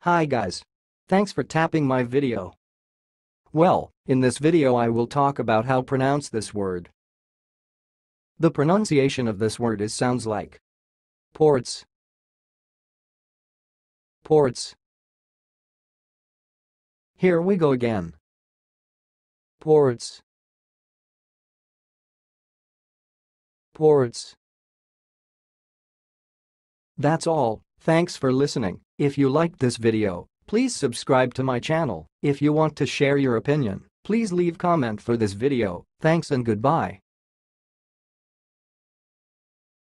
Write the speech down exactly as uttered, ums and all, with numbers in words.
Hi guys. Thanks for tapping my video. Well, in this video I will talk about how pronounce this word. The pronunciation of this word is sounds like Poretz, Poretz. Here we go again. Poretz, Poretz. That's all. Thanks for listening. If you liked this video, please subscribe to my channel. If you want to share your opinion, please leave comment for this video. Thanks and goodbye.